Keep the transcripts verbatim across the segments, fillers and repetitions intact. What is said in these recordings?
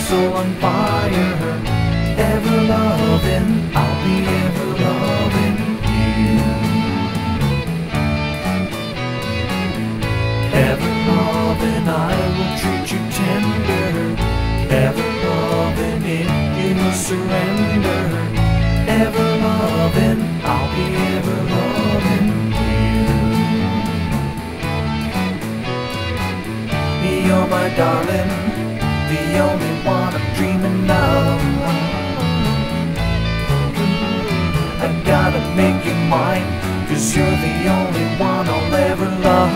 soul on fire. Ever loving, I'll be ever loving you. Ever loving, I will treat you tender. Ever loving, if you must surrender. Ever loving, I'll be ever loving you. You're my darling, the only one I'm dreaming of. I gotta make you mine, 'cause you're the only one I'll ever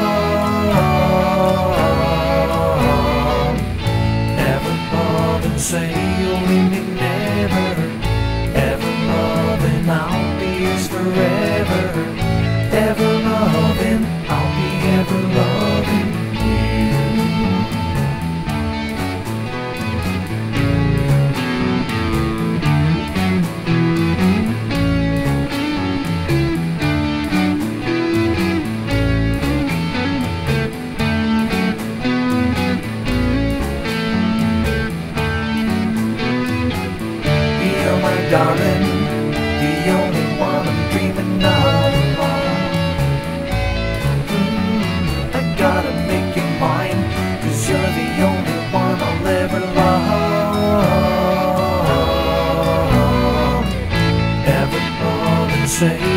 love. Ever love and say you'll leave me never. Ever loving, I'll be yours forever. Ever loving, I'll be ever loving you. Darling, the only one I'm dreaming of. I gotta make you mine, 'cause you're the only one I'll ever love. Ever love and say